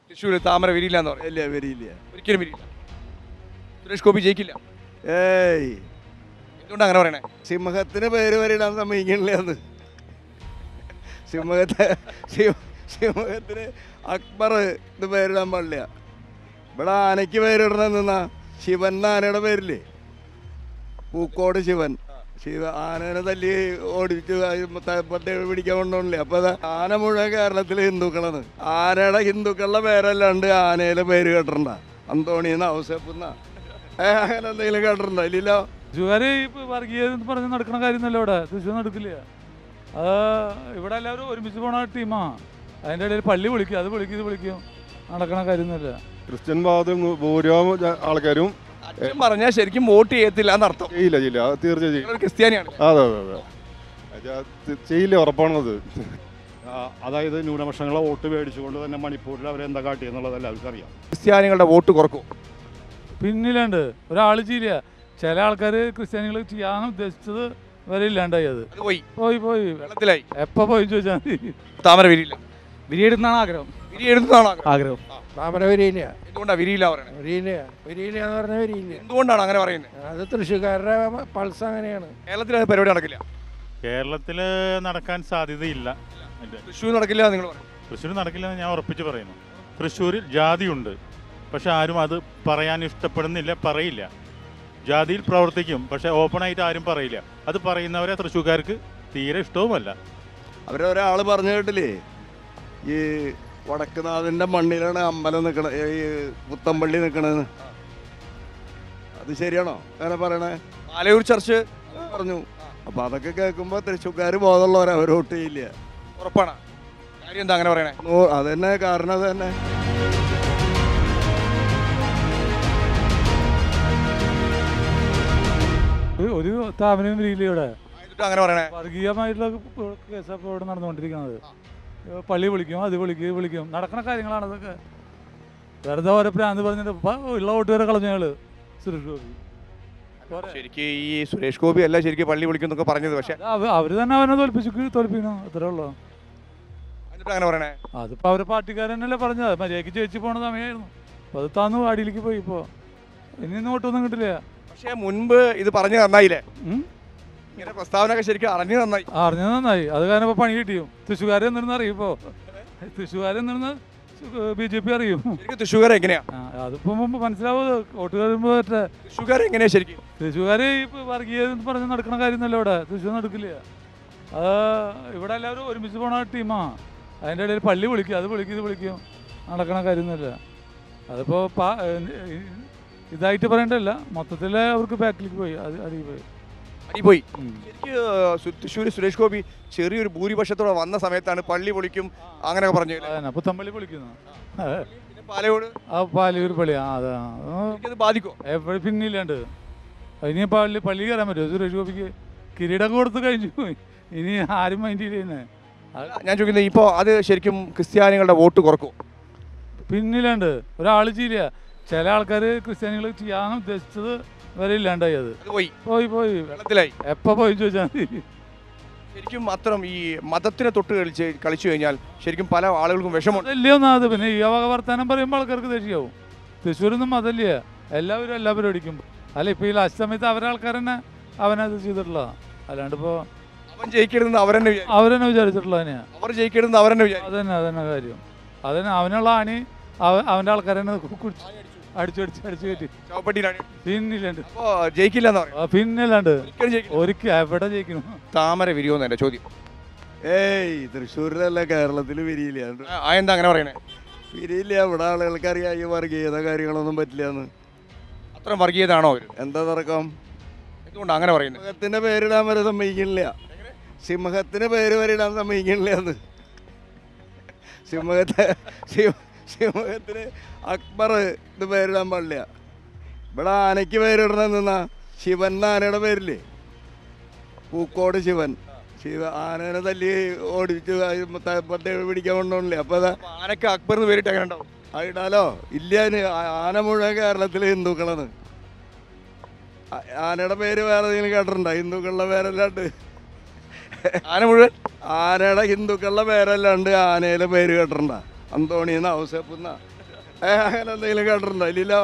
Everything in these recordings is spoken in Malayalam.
തൃശ്ശൂർ താമര വിരിയില്ല എന്ന് പറയും. ഇല്ല, വരിയില്ല. ഒരിക്കലും വിരിയില്ല. സുരേഷ് ഗോപി ജയിക്കില്ല. ഏയ്, എന്തുകൊണ്ടാണ് അങ്ങനെ പറയണേ? സിംഹത്തിന് പേര് വരിടാൻ സമ്മതിക്കണില്ല എന്ന്. സിംഹത്തിന് അക്ബർ ഇത് പേരിടാൻ പാടില്ല. ഇവിടെ ആനയ്ക്ക് പേരിടണമെന്നാ ശിവൻ ആനയുടെ പേരില്ലേ, പൂക്കോട് ശിവൻ. ആനേനെ തല്ലി ഓടിച്ച് പട്ടേ പിടിക്കാൻ കൊണ്ടോണില്ലേ. അപ്പൊ ആന മുഴുവൻ കേരളത്തിലെ ഹിന്ദുക്കളാണ്. ആനയുടെ ഹിന്ദുക്കളുടെ പേരല്ലാണ്ട് ആനയിലെ പേര് കേട്ടിട്ടുണ്ട? അന്തോണിന്ന് ഔസേപ്പുന്ന അങ്ങനെ എന്തെങ്കിലും കേട്ടിട്ടുണ്ടോ? ഇല്ലല്ലോ. തൃശ്ശൂര് വർഗീയത പറഞ്ഞ് നടക്കുന്ന കാര്യമൊന്നുമല്ല ഇവിടെ. തൃശ്ശൂർ നടക്കില്ല. അത് ഇവിടെ എല്ലാവരും ഒരുമിച്ച് പോണ ടീമാ. അതിൻ്റെ ഇടയിൽ പള്ളി വിളിക്കും, അത് വിളിക്കും, ഇത് വിളിക്കും. നടക്കണ കാര്യമൊന്നുമില്ല. ക്രിസ്ത്യൻ ഭാഗത്ത് ഭൂരിഭാഗം ആൾക്കാരും പറഞ്ഞാൽ ശരിക്കും വോട്ട് ചെയ്യത്തില്ല എന്നർത്ഥം. ചെയ്യില്ല, തീർച്ചയായും ക്രിസ്ത്യാനിയാണ്. അതെ ചെയ്യില്ല, ഉറപ്പാണത്. അതായത് ന്യൂനപക്ഷങ്ങളെ വോട്ട് മേടിച്ചുകൊണ്ട് തന്നെ മണിപ്പൂരിൽ അവരെന്താ കാട്ടിയെന്നുള്ളത് എല്ലാവർക്കും അറിയാം. ക്രിസ്ത്യാനികളുടെ വോട്ട് കുറക്കും. പിന്നില്ലാണ്ട് ഒരാൾ ചെയ്യില്ല. ചില ആൾക്കാർ ക്രിസ്ത്യാനികൾ ചെയ്യാൻ ഉദ്ദേശിച്ചത് വരെ ഇല്ലാണ്ടായി. അത് പോയി വെള്ളത്തിലായി. എപ്പോൾ പോയി ചോദിച്ചാൽ മതി. താമര വിരിയില്ല. വിരിയെടുത്താണ് ആഗ്രഹം. ആഗ്രഹം. താമര വിരിയില്ല. എന്തുകൊണ്ടാണ് വിരിയില്ല പറയണത്? വിരിയില്ല എന്ന് പറഞ്ഞാൽ വിരിയില്ല. എന്തുകൊണ്ടാണ് അങ്ങനെ പറയുന്നത്? അത് തൃശ്ശൂർക്കാരുടെ പൾസ് അങ്ങനെയാണ്. കേരളത്തിൽ പരിപാടി നടക്കില്ല. കേരളത്തിൽ നടക്കാൻ സാധ്യതയില്ല. തൃശ്ശൂർ നടക്കില്ല നിങ്ങൾ പറയും? തൃശ്ശൂർ നടക്കില്ലെന്ന് ഞാൻ ഉറപ്പിച്ച് പറയുന്നു. തൃശ്ശൂരിൽ ജാതിയുണ്ട്, പക്ഷെ ആരും അത് പറയാൻ ഇഷ്ടപ്പെടുന്നില്ല, പറയില്ല. ജാതിയിൽ പ്രവർത്തിക്കും, പക്ഷെ ഓപ്പണായിട്ട് ആരും പറയില്ല. അത് പറയുന്നവരെ തൃശ്ശൂർക്കാർക്ക് തീരെ ഇഷ്ടവുമല്ല. അവരൊരാൾ പറഞ്ഞു കേട്ടില്ലേ, ഈ വടക്കുനാഥിൻ്റെ മണ്ണിലാണ് അമ്പലം നിൽക്കണത്, ഈ പുത്തമ്പള്ളി നിൽക്കണതെന്ന്. അത് ശരിയാണോ അങ്ങനെ പറയണേ? പാലയൂർ ചർച്ച് പറഞ്ഞു. അപ്പം അതൊക്കെ കേൾക്കുമ്പോൾ തൃശ്ശൂർക്കാർ ബോധമുള്ളവർ അവർ വോട്ട് ചെയ്യില്ല. ഉറപ്പാണ്. കാര്യം എന്താ അങ്ങനെ പറയണേ? അതന്നെ കാരണം. അത് തന്നെ ഒരു താമരയും വിരിയില്ല ഇവിടെ. അങ്ങനെ പറയണേ? വർഗീയമായിട്ടുള്ള കേസാണ് ഇവിടെ നടന്നുകൊണ്ടിരിക്കുന്നത്. പള്ളി വിളിക്കും, അത് വിളിക്കും. നടക്കുന്ന കാര്യങ്ങളാണ് അതൊക്കെ. വെറുതെ ഓരോ പ്രാന്ത് പറഞ്ഞിട്ട് ഉള്ള വോട്ട് വരെ കളഞ്ഞയാള് സുരേഷ് ഗോപി. ശരിക്കും ഈ സുരേഷ് ഗോപി അല്ല ശരിക്കും പള്ളി വിളിക്കുന്നൊക്കെ പറഞ്ഞത്. പക്ഷെ അവര് തന്നെ അവനെ തോൽപ്പിക്കണം, അത്രേ ഉള്ളൂ. അങ്ങനെ പറയണേ? അതിപ്പോ അവരെ പാർട്ടിക്കാരനല്ലേ പറഞ്ഞത്. മര്യാദയ്ക്ക് ജയിച്ചു പോണ സമയമായിരുന്നു. അപ്പൊ അത് താന്നു വാടിയിലേക്ക് പോയി. ഇപ്പോ ഇനി വോട്ടൊന്നും കിട്ടില്ല. പക്ഷെ മുൻപ് ഇത് പറഞ്ഞു നന്നായില്ലേ? ഇങ്ങനെ പ്രസ്താവന ഒക്കെ ശരിക്കും അറിഞ്ഞു നന്നായി. അത് കാരണം ഇപ്പൊ പണി കിട്ടിയും. തൃശ്ശൂർക്കാരെ എന്നിരുന്ന് അറിയും. ഇപ്പോ തൃശ്ശൂർക്കാരെ എന്നിരുന്ന് BJP അറിയും. തൃശ്ശൂർ എങ്ങനെയാ അതിപ്പോ മനസ്സിലാവും. വോട്ട് കഴിയുമ്പോ തൃശ്ശൂർ എങ്ങനെയാ ശരിക്കും? തൃശ്ശൂർക്കാര് ഇപ്പൊ വർഗീയത പറഞ്ഞ് നടക്കുന്ന കാര്യമൊന്നുമല്ല ഇവിടെ. തൃശ്ശൂർ നടക്കില്ല. അത് ഇവിടെ എല്ലാവരും ഒരുമിച്ച് പോണ ടീമാ. അതിൻ്റെ ഇടയിൽ പള്ളി വിളിക്കും, അത് വിളിക്കും, ഇത് വിളിക്കും. നടക്കണ കാര്യമൊന്നുമില്ല. അതിപ്പോ ഇതായിട്ട് പറയണ്ടല്ല, മൊത്തത്തിൽ അവർക്ക് ബാക്കിലേക്ക് പോയി, അടിപോയി. ശരിക്കും തൃശ്ശൂർ സുരേഷ് ഗോപി ചെറിയൊരു ഭൂരിപക്ഷത്തോടെ വന്ന സമയത്താണ് പള്ളി പൊളിക്കും അങ്ങനെയൊക്കെ പറഞ്ഞു. പുത്തമ്പള്ളി പൊളിക്കുന്നു. പാലയൂർ പള്ളി ബാധിക്കും എപ്പോഴും പിന്നില്ലാണ്ട്. ഇനി പള്ളി കയറാൻ പറ്റുമോ സുരേഷ് ഗോപിക്ക്? കിരീടം കൊടുത്ത് കഴിഞ്ഞു പോയി. ഇനി ആരും മൈൻഡ് ചെയ്യുന്നേ. ഞാൻ ചോദിക്കുന്നത് ഇപ്പോൾ അത് ശരിക്കും ക്രിസ്ത്യാനികളുടെ വോട്ട് കുറക്കും? പിന്നില്ലാണ്ട് ഒരാൾ ചെയ്യില്ല. ചില ആൾക്കാർ ക്രിസ്ത്യാനികൾ ചെയ്യാൻ ഉദ്ദേശിച്ചത് വരെ ഇല്ലാണ്ടായി. അത് പോയി വെള്ളത്തിലായി. എപ്പോൾ പോയി ചോദിച്ചാൽ മതി. ശരിക്കും അത്തരം ഈ മതത്തിനെ തൊട്ട് കളിച്ചു കഴിഞ്ഞാൽ ശരിക്കും പല ആളുകൾക്കും വിഷമം ഇല്ലയൊന്നത്. പിന്നെ ഈ വക വർത്താനം പറയുമ്പോൾ ആൾക്കാർക്ക് ദേഷ്യമാവും. തൃശ്ശൂരൊന്നും മതമില്ല, എല്ലാവരും എല്ലാ പരിപാടിക്കും. അല്ല ഇപ്പൊ ഈ ലാസ്റ്റ് സമയത്ത് അവരാൾക്കാർ തന്നെ അവനത് ചെയ്തിട്ടുള്ള. അല്ലാണ്ട് ഇപ്പോ അവൻ ജയിക്കരുതെന്ന് അവരെന്നെ വിചാരിച്ചിട്ടുള്ള തന്നെയാ. അവർ ജയിക്കരുതെന്ന് അവരെന്നെ അതന്നെ കാര്യം. അതന്നെ അവനുള്ള ആണി അവന്റെ ആൾക്കാരെന്നെ അടിച്ചു കയറ്റി പിന്നില്ലാണ്ട് പിന്നല്ലാണ്ട് ഒരിക്കലും എവിടെ ജയിക്കണം? താമര വിരിയോന്ന് എന്റെ ചോദ്യം. ഏയ്, തൃശ്ശൂരിലല്ല കേരളത്തിൽ വിരിയില്ല. എന്താ അങ്ങനെ പറയണേ? വിരിയില്ല. ഇവിടെ ആളുകൾക്ക് അറിയാം ഈ വർഗീയത കാര്യങ്ങളൊന്നും പറ്റില്ല എന്ന്. അത്ര വർഗീയതാണോ അവർ? എന്താ തർക്കം? എന്തുകൊണ്ടാണ് അങ്ങനെ പറയുന്നത്? സിംഹത്തിന് പേരിടാൻ വരെ സമ്മതിക്കണില്ല. സിംഹത്തിന് പേര് വരെ ഇടാൻ സമ്മതിക്കണില്ല എന്ന്. സിംഹത്തിന് അക്ബർ ഇത് പേരിടാൻ പാടില്ല. ഇവിടെ ആനയ്ക്ക് പേരിടണമെന്നാ ശിവൻ ആനയുടെ പേരില്ലേ, പൂക്കോട് ശിവൻ. ആനേനെ തല്ലി ഓടിച്ച് പട്ടേ പിടിക്കാൻ കൊണ്ടോണില്ലേ. അപ്പൊ ആനക്ക് അക്ബർ പേരിട്ട് അങ്ങനെ ഉണ്ടാവും? അതിടാലോ ഇല്ല. ആന മുഴുവൻ കേരളത്തിലെ ഹിന്ദുക്കളാണ്. ആനയുടെ പേര് വേറെ ഏതെങ്കിലും കേട്ടിട്ടുണ്ടോ? ഹിന്ദുക്കളുടെ പേരല്ലാണ്ട് ആന മുഴുവൻ ആനയുടെ ഹിന്ദുക്കളുടെ പേരല്ലാണ്ട് ആനയിലെ പേര് കേട്ടിട്ടുണ്ടോ? അന്തോണിന്ന് ഔസേപ്പുന്ന അങ്ങനെ എന്തെങ്കിലും കേട്ടിട്ടുണ്ടോ? ഇല്ലല്ലോ.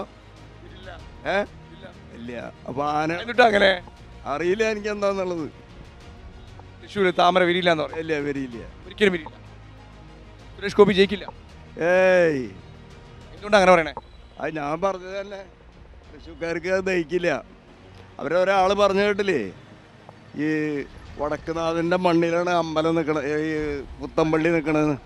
ഇല്ല. അപ്പൊ ആന എന്നിട്ട് അങ്ങനെ അറിയില്ല എനിക്ക് എന്താന്നുള്ളത്. തൃശ്ശൂർ താമര വിരിയില്ല എന്ന് പറയും. ഇല്ല, വരിയില്ല. ഒരിക്കലും വിരിയില്ല. സുരേഷ് ഗോപി ജയിക്കില്ല. ഏയ്, എന്തുകൊണ്ടാണ് അങ്ങനെ പറയണേ? അത് ഞാൻ പറഞ്ഞത് തന്നെ. തൃശ്ശൂർക്കാർക്ക് അത് ദഹിക്കില്ല. അവരൊരാൾ പറഞ്ഞു കേട്ടില്ലേ, ഈ വടക്കുനാഥൻ്റെ മണ്ണിലാണ് അമ്പലം നിൽക്കണത്, ഈ പുത്തമ്പള്ളി നിൽക്കണത്.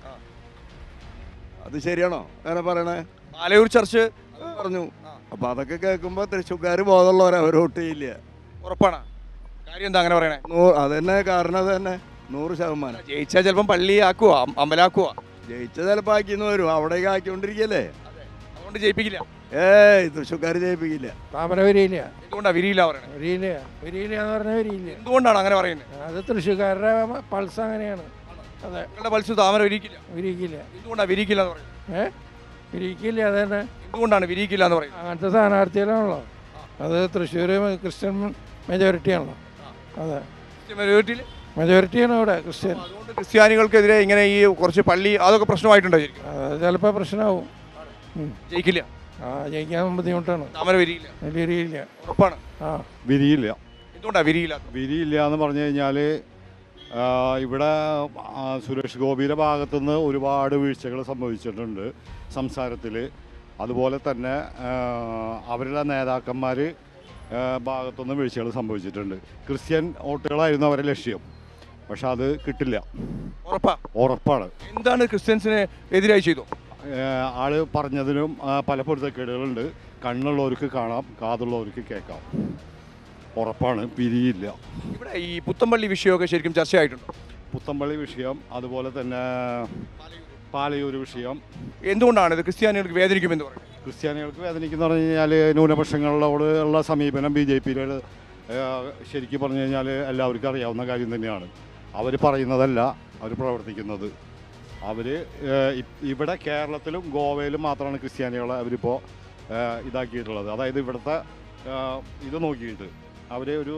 അത് ശരിയാണോ അങ്ങനെ പറയണേ? പാലയൂർ ചർച്ച് പറഞ്ഞു. അപ്പൊ അതൊക്കെ കേൾക്കുമ്പോൾ തൃശ്ശൂർക്കാർ ബോധമുള്ളവരെ അവർ വോട്ട് ചെയ്യില്ല. ഉറപ്പാണ്. കാര്യം എന്താ അങ്ങനെ പറയണേ? അത് തന്നെ കാരണം. അത് തന്നെ 100%. ജയിച്ചാൽ ചിലപ്പം പള്ളി ആക്കുവോ, അമ്പലാക്കുവോ? ജയിച്ച ചിലപ്പോൾ ആക്കിന്ന് വരും. അവിടേക്ക് ആക്കിക്കൊണ്ടിരിക്കല്ലേ. അതുകൊണ്ട് ജയിപ്പിക്കില്ല. ഏയ്, തൃശ്ശൂർക്കാർ ജയിപ്പിക്കില്ല. താമര വരിയില്ല. എന്തുകൊണ്ടാണ് വിരിയില്ല പറയണേ? വരിയില്ല എന്ന് പറഞ്ഞാൽ വരിയില്ല. എന്തുകൊണ്ടാണ് അങ്ങനെ പറയുന്നത്? അത് തൃശ്ശൂർക്കാരുടെ പൾസ് അങ്ങനെയാണ്. അതെ, നിങ്ങളുടെ പൾസ് താമര വിരിയിക്കില്ല. വിരിയിക്കില്ല. എന്തുകൊണ്ടാണ് വിരിയിക്കില്ല എന്ന് പറയുന്നത്? വിരിയിക്കില്ല. അത് തന്നെ. എന്തുകൊണ്ടാണ് വിരിയിക്കില്ല എന്ന് പറയുന്നത്? അങ്ങനത്തെ സ്ഥാനാർത്ഥികളാണല്ലോ. അത് തൃശ്ശൂർ ക്രിസ്ത്യൻ മെജോറിറ്റി ആണല്ലോ. അതെ, മെജോറിറ്റിയാണ് ഇവിടെ ക്രിസ്ത്യൻ. അതുകൊണ്ട് ക്രിസ്ത്യാനികൾക്കെതിരെ ഇങ്ങനെ ഈ കുറച്ച് പള്ളി അതൊക്കെ പ്രശ്നമായിട്ടുണ്ടോ ശരിക്കും? അത് ചിലപ്പോൾ പ്രശ്നമാവും. ജയിക്കില്ല. ജയിക്കാൻ ബുദ്ധിമുട്ടാണ്. താമര വിരിയില്ല. വിരിയില്ല. ഉറപ്പാണ്. വിരിയില്ല. എന്തുകൊണ്ടാണ് വിരിയില്ല? വിരിയില്ല എന്ന് പറഞ്ഞു കഴിഞ്ഞാൽ ഇവിടെ സുരേഷ് ഗോപിയുടെ ഭാഗത്തുനിന്ന് ഒരുപാട് വീഴ്ചകൾ സംഭവിച്ചിട്ടുണ്ട് സംസാരത്തിൽ. അതുപോലെ തന്നെ അവരുടെ നേതാക്കന്മാർ ഭാഗത്തുനിന്ന് വീഴ്ചകൾ സംഭവിച്ചിട്ടുണ്ട്. ക്രിസ്ത്യൻ വോട്ടുകളായിരുന്നു അവരെ ലക്ഷ്യം. പക്ഷെ അത് കിട്ടില്ല. ഉറപ്പാണ്. എന്താണ് ക്രിസ്ത്യൻസിന് എതിരായി ചെയ്തു? ആള് പറഞ്ഞതിനും പല പൊരുത്തക്കേടുകളുണ്ട്. കണ്ണുള്ളവർക്ക് കാണാം, കാതുള്ളവർക്ക് കേൾക്കാം. ഉറപ്പാണ്, പിരിയില്ല. ഇവിടെ ഈ പുത്തമ്പള്ളി വിഷയമൊക്കെ ശരിക്കും ചർച്ചയായിട്ടുണ്ട്. പുത്തമ്പള്ളി വിഷയം, അതുപോലെ തന്നെ പാലയൂർ വിഷയം. എന്തുകൊണ്ടാണ് ഇത് ക്രിസ്ത്യാനികൾക്ക് വേദനിക്കുമെന്ന് പറയുന്നത്? ക്രിസ്ത്യാനികൾക്ക് വേദനിക്കുന്ന പറഞ്ഞു കഴിഞ്ഞാൽ ന്യൂനപക്ഷങ്ങളോട് ഉള്ള സമീപനം BJP-യുടെ ശരിക്കും പറഞ്ഞു കഴിഞ്ഞാൽ എല്ലാവർക്കും അറിയാവുന്ന കാര്യം തന്നെയാണ്. അവർ പറയുന്നതല്ല അവർ പ്രവർത്തിക്കുന്നത്. അവർ ഇവിടെ കേരളത്തിലും ഗോവയിലും മാത്രമാണ് ക്രിസ്ത്യാനികളെ അവരിപ്പോൾ ഇതാക്കിയിട്ടുള്ളത്. അതായത് ഇവിടുത്തെ ഇത് നോക്കിയിട്ട് അവർ ഒരു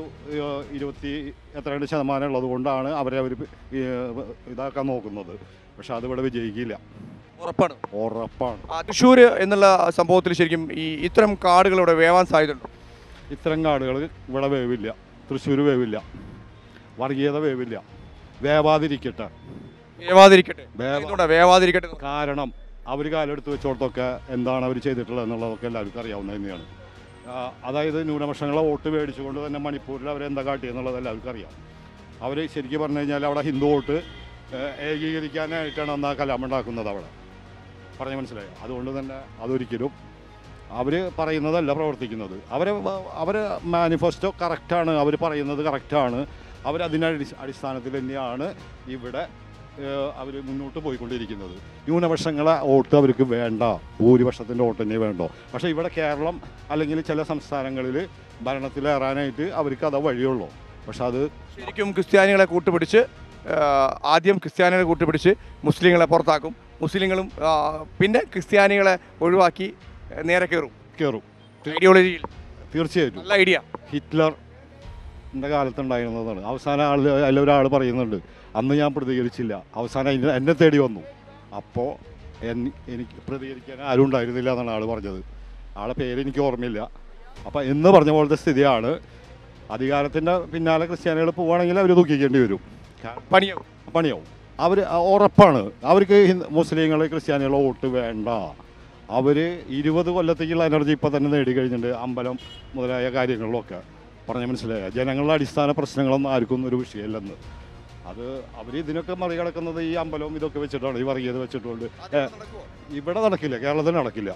20% ഉള്ളത് കൊണ്ടാണ് അവർ ഇതാക്കാൻ നോക്കുന്നത്. പക്ഷെ അതിവിടെ വിജയിക്കില്ല. ഉറപ്പാണ്. തൃശ്ശൂർ എന്നുള്ള സംഭവത്തിൽ ശരിക്കും ഈ ഇത്തരം കാർഡുകൾ ഇവിടെ വേവാൻ സാധ്യതയുണ്ട്. ഇത്തരം കാർഡുകൾ ഇവിടെ വേവില്ല. തൃശ്ശൂർ വേവില്ല. വർഗീയത വേവില്ല. വേവാതിരിക്കട്ടെ. കാരണം അവർ കാലെടുത്ത് വെച്ചോടത്തൊക്കെ എന്താണ് അവർ ചെയ്തിട്ടുള്ളത് എന്നുള്ളതൊക്കെ എല്ലാവർക്കും അറിയാവുന്നത് തന്നെയാണ്. അതായത് ന്യൂനപക്ഷങ്ങളെ വോട്ട് മേടിച്ചുകൊണ്ട് തന്നെ മണിപ്പൂരിൽ അവരെന്താ കാട്ടിയെന്നുള്ളത് എല്ലാവർക്കും അറിയാം. അവർ ശരിക്കും പറഞ്ഞു കഴിഞ്ഞാൽ അവിടെ ഹിന്ദു വോട്ട് ഏകീകരിക്കാനായിട്ടാണ് അന്ന് ആ കലാമുണ്ടാക്കുന്നത്. അവിടെ പറഞ്ഞ് മനസ്സിലായി. അതുകൊണ്ട് തന്നെ അതൊരിക്കലും അവർ പറയുന്നതല്ല പ്രവർത്തിക്കുന്നത്. അവർ മാനിഫെസ്റ്റോ കറക്റ്റാണ്, അവർ പറയുന്നത് കറക്റ്റാണ്. അവരതിൻ്റെ അടിസ്ഥാനത്തിൽ തന്നെയാണ് ഇവിടെ അവർ മുന്നോട്ട് പോയിക്കൊണ്ടിരിക്കുന്നത്. ന്യൂനപക്ഷങ്ങളെ വോട്ട് അവർക്ക് വേണ്ട, ഭൂരിപക്ഷത്തിൻ്റെ വോട്ട് തന്നെ വേണ്ടോ. പക്ഷേ ഇവിടെ കേരളം അല്ലെങ്കിൽ ചില സംസ്ഥാനങ്ങളിൽ ഭരണത്തിലേറാനായിട്ട് അവർക്ക് അത് വഴിയുള്ളൂ. പക്ഷെ അത് ശരിക്കും ക്രിസ്ത്യാനികളെ കൂട്ടുപിടിച്ച് ആദ്യം ക്രിസ്ത്യാനികളെ കൂട്ടുപിടിച്ച് മുസ്ലിങ്ങളെ പുറത്താക്കും. മുസ്ലിങ്ങളും പിന്നെ ക്രിസ്ത്യാനികളെ ഒഴിവാക്കി നേരെ കയറും ഐഡിയോളജിയിൽ. തീർച്ചയായിട്ടും നല്ല ഐഡിയ. ഹിറ്റ്ലറിൻ്റെ കാലത്തുണ്ടായിരുന്നതാണ്. അവസാനം ഒരാൾ പറയുന്നുണ്ട്, അന്ന് ഞാൻ പ്രതികരിച്ചില്ല, അവസാനം എന്നെ തേടി വന്നു. അപ്പോൾ എനിക്ക് പ്രതികരിക്കാൻ ആരും ഉണ്ടായിരുന്നില്ല എന്നാണ് ആൾ പറഞ്ഞത്. ആളെ പേര് എനിക്ക് ഓർമ്മയില്ല. അപ്പോൾ എന്ന് പറഞ്ഞ പോലത്തെ സ്ഥിതിയാണ്. അധികാരത്തിൻ്റെ പിന്നാലെ ക്രിസ്ത്യാനികൾ പോവുകയാണെങ്കിൽ അവർ ദുഃഖിക്കേണ്ടി വരും. പണിയാവും. അവർ ഉറപ്പാണ്. അവർക്ക് മുസ്ലിങ്ങൾ ക്രിസ്ത്യാനികളെ വോട്ട് വേണ്ട. അവർ 20 കൊല്ലത്തേക്കുള്ള എനർജി ഇപ്പോൾ തന്നെ നേടിക്കഴിഞ്ഞിട്ടുണ്ട്. അമ്പലം മുതലായ കാര്യങ്ങളിലൊക്കെ പറഞ്ഞ് മനസ്സിലായ ജനങ്ങളുടെ അടിസ്ഥാന പ്രശ്നങ്ങളൊന്നും ആർക്കും ഒരു വിഷയമില്ലെന്ന്. അത് അവർ ഇതിനൊക്കെ മറികടക്കുന്നത് ഈ അമ്പലവും ഇതൊക്കെ വെച്ചിട്ടാണ്, ഈ വർഗീയത വെച്ചിട്ടുണ്ട്. ഇവിടെ നടക്കില്ല, കേരളത്തിൽ നടക്കില്ല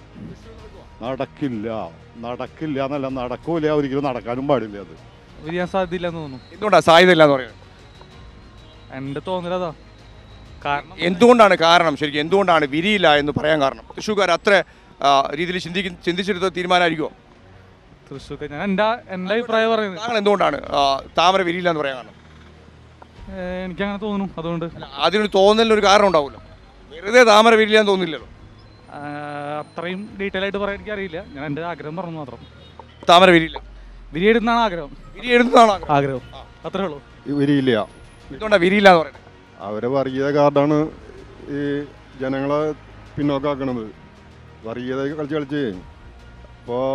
എന്നല്ല, നടക്കൂല. ഒരിക്കലും നടക്കാനും പാടില്ല. അത് വിരിയാൻ സാധ്യതയില്ല എന്ന് തോന്നുന്നു. എന്തുകൊണ്ടാണ് സാധ്യതയില്ല എന്ന് പറയുന്നത്? എൻ്റെ തോന്നലതാ. കാരണം എന്തുകൊണ്ടാണ് കാരണം ശരിക്കും എന്തുകൊണ്ടാണ് വിരിയില്ല എന്ന് പറയാൻ കാരണം? തൃശ്ശൂർക്കാർ അത്ര രീതിയിൽ ചിന്തിച്ചെടുത്ത തീരുമാനമായിരിക്കുമോ? തൃശ്ശൂർ ഞാൻ എൻ്റെ അഭിപ്രായം പറയുന്നത്. താങ്കൾ എന്തുകൊണ്ടാണ് താമര വിരിയില്ല എന്ന് പറയാൻ കാരണം? എനിക്കങ്ങനെ തോന്നുന്നു. അതുകൊണ്ട് അതിനൊരു തോന്നലിനൊരു കാരണം ഉണ്ടാവുമല്ലോ. വെറുതെ താമര വിരിയില്ല എന്ന് തോന്നില്ലല്ലോ. അത്രയും ഡീറ്റെയിൽ ആയിട്ട് പറയാൻ എനിക്കറിയില്ല. ഞാൻ എൻ്റെ ആഗ്രഹം പറഞ്ഞു മാത്രം. താമര വിരിയില്ല. വിരിയെടുത്താണ് ആഗ്രഹം. ആഗ്രഹം അത്രേ ഉള്ളൂ. വിരിയില്ല. എന്തുകൊണ്ടാണ് വിരിയില്ല എന്ന് പറയുന്നത്? അവരെ വർഗീയ കാർഡാണ് ഈ ജനങ്ങളെ പിന്നോക്കാക്കണത്. വർഗീയത കളിച്ച് ഇപ്പോൾ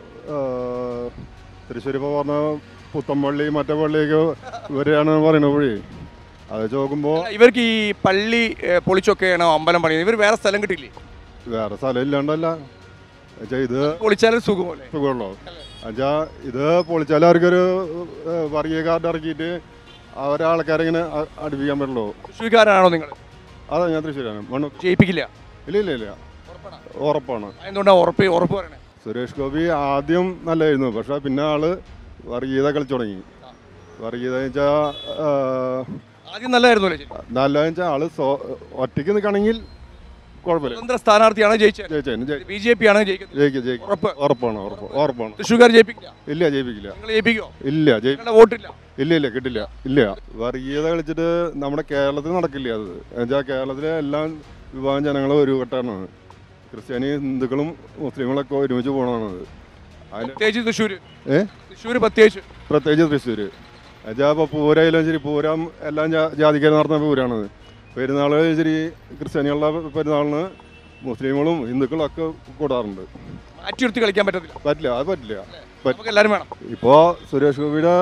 തൃശ്ശൂർ ഇപ്പോൾ പറഞ്ഞ പുത്തമ്പള്ളി മറ്റേ പള്ളിയൊക്കെ ഇവരെയാണ് പറയുന്നത്. അത് നോക്കുമ്പോൾ ഇവർക്ക് ഈ പള്ളി പൊളിച്ചൊക്കെയാണോ അമ്പലം പണിയുന്നത്? ഇവർ വേറെ സ്ഥലം കിട്ടില്ലേ? വേറെ സ്ഥലം ഇല്ലാണ്ടല്ല. എന്നുവെച്ചാൽ ഇത് പൊളിച്ചാലും സുഖമല്ലേ? സുഖമുള്ളൂ. എന്നുവെച്ചാൽ ഇത് പൊളിച്ചാൽ അവർക്കൊരു വർഗീയ കാർഡ് ഇറക്കിയിട്ട് അവരെ ആൾക്കാരെ ഇങ്ങനെ അടുപ്പിക്കാൻ പറ്റുള്ളൂ. തൃശ്ശൂർക്കാരാണോ നിങ്ങൾ? അതാ ഞാൻ തൃശ്ശൂരാണ്. ജയിപ്പിക്കില്ല? ഇല്ല ഉറപ്പാണ്. എന്തുകൊണ്ടാണ് ഉറപ്പ് പറയണേ? സുരേഷ് ഗോപി ആദ്യം നല്ലതായിരുന്നു, പക്ഷെ പിന്നെ ആള് വർഗീയത കളിച്ചു തുടങ്ങി. വർഗീയത വെച്ചാൽ ആദ്യം നല്ലതായിരുന്നു. നല്ലതെന്ന് വെച്ചാൽ ആള് ഒറ്റയ്ക്ക് നിൽക്കണമെങ്കിൽ കുഴപ്പമില്ല. സ്വതന്ത്ര സ്ഥാനാർത്ഥിയാണ് ജയിച്ചത്. BJP ആണ് ഉറപ്പാണ്. തൃശ്ശൂർക്കാർ ജയിപ്പിക്കില്ല? ഇല്ല, ജയിപ്പിക്കില്ല. ജയിപ്പിക്കോ? ഇല്ല, വോട്ടില്ല. ഇല്ല കിട്ടില്ല. ഇല്ല, വർഗീയത കളിച്ചിട്ട് നമ്മുടെ കേരളത്തിൽ നടക്കില്ല. അത് എന്നുവെച്ചാൽ കേരളത്തിലെ എല്ലാ വിഭാഗം ജനങ്ങളും ഒരു വട്ടാണ്. ക്രിസ്ത്യാനി, ഹിന്ദുക്കളും മുസ്ലിങ്ങളൊക്കെ ഒരുമിച്ച് പോകണമാണത്. പ്രത്യേകിച്ച് തൃശ്ശൂർ. പ്രത്യേകിച്ച് തൃശ്ശൂർ എന്നുവെച്ചാൽ ഇപ്പോൾ പൂരയിലും ശരി, പൂരം എല്ലാം ജാതിക്കാർ നടത്തുന്ന പൂരാണത്. പെരുന്നാൾ ശരി, ക്രിസ്ത്യാനികളുടെ പെരുന്നാളിന് മുസ്ലിങ്ങളും ഹിന്ദുക്കളും ഒക്കെ കൂടാറുണ്ട്. മാറ്റി കളിക്കാൻ പറ്റില്ല. അത് പറ്റില്ല. എല്ലാവരും വേണം. ഇപ്പോൾ സുരേഷ് ഗോപിയുടെ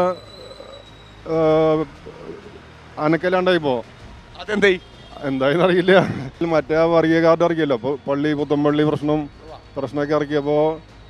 അനക്കല്ലാണ്ടായിപ്പോ എന്തായെന്ന് അറിയില്ല. മറ്റേ വർഗീയ കാർഡ് ഇറക്കിയല്ലോ. അപ്പോൾ പുത്തമ്പള്ളി പ്രശ്നമൊക്കെ ഇറക്കിയപ്പോൾ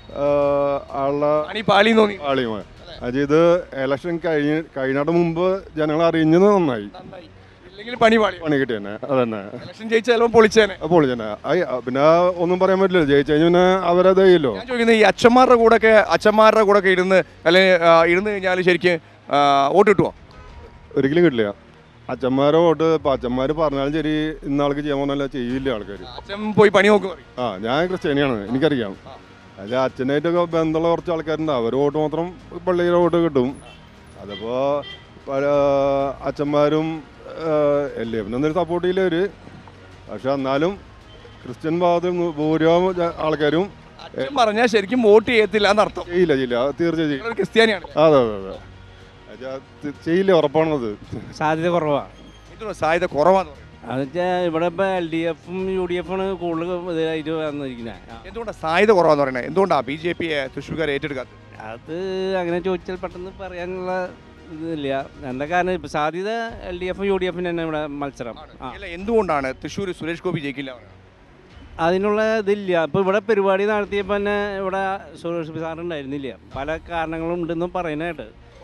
ആളുടെ പാളിയുമായി ഇത് ഇലക്ഷൻ കഴിഞ്ഞിട്ട് മുമ്പ് ജനങ്ങൾ അറിഞ്ഞത് നന്നായി. പണി കിട്ടി തന്നെ. അതന്നെ പൊളിച്ചേനെ. പിന്നെ ഒന്നും പറയാൻ പറ്റില്ല. ജയിച്ചു കഴിഞ്ഞാൽ പിന്നെ അവരത് ചെയ്യല്ലോ. ഈ അച്ഛന്മാരുടെ കൂടെ ഇരുന്ന് കഴിഞ്ഞാൽ ശരിക്കും വോട്ട് കിട്ടുമോ? ഒരിക്കലും കിട്ടില്ല. അച്ഛന്മാരെ വോട്ട് ഇപ്പം അച്ഛന്മാർ പറഞ്ഞാലും ശരി, ഇന്നാൾക്ക് ചെയ്യാൻ പോകുന്നല്ല ചെയ്യില്ല ആൾക്കാർ. അച്ഛൻ പോയി പണി നോക്കും. ഞാൻ ക്രിസ്ത്യാനിയാണ്, എനിക്കറിയാം. അതിൽ അച്ഛനായിട്ടൊക്കെ ബന്ധമുള്ള കുറച്ച് ആൾക്കാരുണ്ട്. അവർ വോട്ട് മാത്രം പള്ളിയിലെ വോട്ട് കിട്ടും. അതിപ്പോൾ അച്ഛന്മാരും LDFിനൊന്നും സപ്പോർട്ട് ചെയ്യില്ല അവർ. പക്ഷെ എന്നാലും ക്രിസ്ത്യൻ ഭാഗത്ത് ഭൂരിഭാഗം ആൾക്കാരും പറഞ്ഞാൽ ശരിക്കും വോട്ട് ചെയ്യത്തില്ല എന്നർത്ഥം. ചെയ്യില്ല, തീർച്ചയായും ക്രിസ്ത്യാനിയാണ്. അതെ, ചെയ്യില്ല, ഉറപ്പാണത്. സാധ്യത കുറവാണ്. എന്നുവെച്ചാൽ ഇവിടെ ഇപ്പോൾ LDFും UDF ആണ് കൂടുതൽ ഇതായിട്ട് വന്നിരിക്കുന്നത്. എന്തുകൊണ്ടാണ് സാധ്യത കുറവാന്ന് പറയുന്നത്? എന്തുകൊണ്ടാണ് BJP തൃശ്ശൂർക്കാർ ഏറ്റെടുക്കാത്തത്? അത് അങ്ങനെ ചോദിച്ചാൽ പെട്ടെന്ന് പറയാനുള്ള ഇതില്ല. എന്താ കാരണം ഇപ്പം സാധ്യത LDFും UDFും തന്നെ ഇവിടെ മത്സരം. എന്തുകൊണ്ടാണ് തൃശ്ശൂർ സുരേഷ് ഗോപി ജയിക്കില്ല? അതിനുള്ള ഇതില്ല. ഇപ്പോൾ ഇവിടെ പരിപാടി നടത്തിയപ്പോൾ തന്നെ ഇവിടെ സുരേഷ് സാറുണ്ടായിരുന്നില്ല. പല കാരണങ്ങളും ഉണ്ടെന്നും പറയുന്നതായിട്ട്.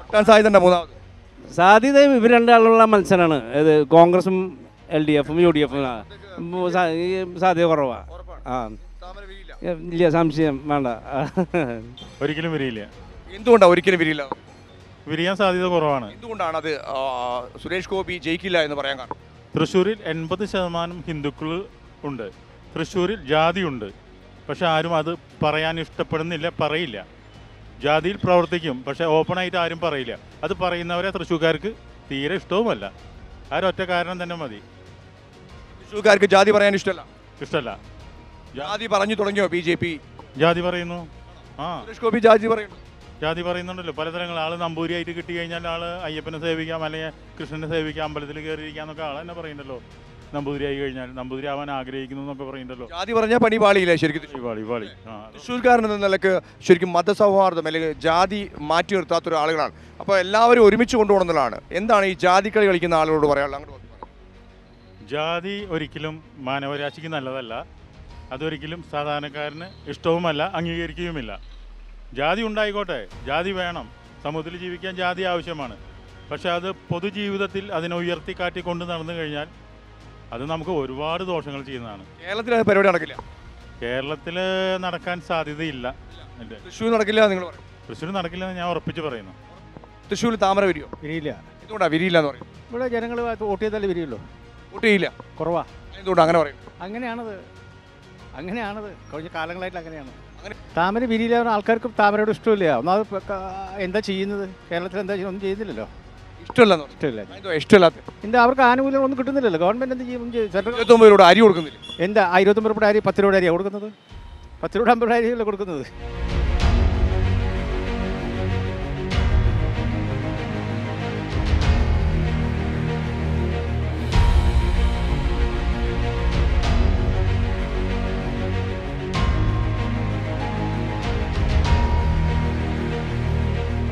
സാധ്യത ഇവർ രണ്ടാളുള്ള മത്സരമാണ്. ഇത് കോൺഗ്രസും LDFും UDFും സാധ്യത കുറവാണ്. ഇല്ല, സംശയം വേണ്ട. ഒരിക്കലും വരില്ല. എന്തുകൊണ്ടാണ് ഒരിക്കലും വിരിയാൻ സാധ്യത കുറവാണ്. എന്തുകൊണ്ടാണ് അത് സുരേഷ് ഗോപി ജയിക്കില്ല എന്ന് പറയാൻ കാരണം? തൃശ്ശൂരിൽ 80% ഹിന്ദുക്കൾ ഉണ്ട്. തൃശ്ശൂരിൽ ജാതിയുണ്ട്, പക്ഷെ ആരും അത് പറയാൻ ഇഷ്ടപ്പെടുന്നില്ല, പറയില്ല. ജാതിയിൽ പ്രവർത്തിക്കും, പക്ഷെ ഓപ്പണായിട്ട് ആരും പറയില്ല. അത് പറയുന്നവരെ തൃശ്ശൂർക്കാർക്ക് തീരെ ഇഷ്ടവുമല്ല. ഒറ്റ കാരണം തന്നെ മതി. തൃശ്ശൂർക്കാർക്ക് ജാതി പറയാൻ ഇഷ്ടമല്ല. ജാതി പറഞ്ഞു തുടങ്ങിയോ BJP? ജാതി പറയുന്നു. സുരേഷ് ഗോപി ജാതി പറയുന്നുണ്ടല്ലോ പലതരങ്ങൾ. ആള് നമ്പൂരിയായിട്ട് കിട്ടി കഴിഞ്ഞാൽ ആള് അയ്യപ്പനെ സേവിക്കാം, അല്ലെങ്കിൽ കൃഷ്ണനെ സേവിക്കാം, അമ്പലത്തിൽ കയറിയിരിക്കാന്നൊക്കെ ആൾ തന്നെ പറയുന്നുണ്ടല്ലോ. നമ്പൂതിരിയായി കഴിഞ്ഞാൽ നമ്പൂതിരി ആവാൻ ആഗ്രഹിക്കുന്നു എന്നൊക്കെ പറയുന്നുണ്ടല്ലോ. ജാതി പറഞ്ഞാൽ പണി പാളിയില്ലേ ശരിക്കും? തൃശ്ശൂർക്കാരൻ എന്ന നിലക്ക് ശരിക്കും മതസൗഹാർദ്ദം അല്ലെങ്കിൽ ജാതി മാറ്റി നിർത്താത്തൊരു ആളുകളാണ്. അപ്പോൾ എല്ലാവരും ഒരുമിച്ച് കൊണ്ടുപോകുന്നതാണ്. എന്താണ് ഈ ജാതിക്കളി കളിക്കുന്ന ആളുകളോട് പറയാനുള്ളത്? ജാതി ഒരിക്കലും മാനവരാശിക്ക് നല്ലതല്ല. അതൊരിക്കലും സാധാരണക്കാരന് ഇഷ്ടവുമല്ല, അംഗീകരിക്കുകയുമില്ല. ജാതി ഉണ്ടായിക്കോട്ടെ, ജാതി വേണം. സമൂഹത്തിൽ ജീവിക്കാൻ ജാതി ആവശ്യമാണ്. പക്ഷെ അത് പൊതുജീവിതത്തിൽ അതിനെ ഉയർത്തിക്കാട്ടി കൊണ്ട് നടന്നു കഴിഞ്ഞാൽ അത് നമുക്ക് ഒരുപാട് ദോഷങ്ങൾ ചെയ്യുന്നതാണ്. കേരളത്തിൽ പരിപാടി നടക്കില്ല. കേരളത്തിൽ നടക്കാൻ സാധ്യതയില്ല. തൃശ്ശൂർ നടക്കില്ല നിങ്ങൾ പറയും? തൃശ്ശൂർ നടക്കില്ലെന്ന് ഞാൻ ഉറപ്പിച്ച് പറയുന്നു. തൃശ്ശൂരിൽ താമര വിരിയോ? വിരിയില്ല. എന്തുകൊണ്ടാണ് വിരിയില്ല എന്ന് പറയും? ഇവിടെ ജനങ്ങൾ വോട്ട് ചെയ്താലേ വിരിയുള്ളൂ. വോട്ട് ചെയ്യില്ല, കുറവാ. എന്തുകൊണ്ടാണ് അങ്ങനെ പറയും? അങ്ങനെയാണത് കഴിഞ്ഞ കാലങ്ങളായിട്ട് അങ്ങനെയാണ്. താമര വിരിയില്ല. ആൾക്കാർക്ക് താമരയോട് ഇഷ്ടമില്ല. ഒന്നാമത് എന്താ ചെയ്യുന്നത്? കേരളത്തിൽ എന്താ ഒന്നും ചെയ്യുന്നില്ലല്ലോ. ഇഷ്ടമില്ല. എന്താ അവർക്ക് ആനുകൂല്യം ഒന്നും കിട്ടുന്നില്ലല്ലോ. ഗവൺമെന്റ് എന്ത് ചെയ്യും? അരി കൊടുക്കുന്നില്ല. എന്താ 29 രൂപയുടെ അരി 10 രൂപയുടെ അരിയാണ് കൊടുക്കുന്നത്? 10 രൂപ 50 രൂപ അരിയല്ലേ കൊടുക്കുന്നത്?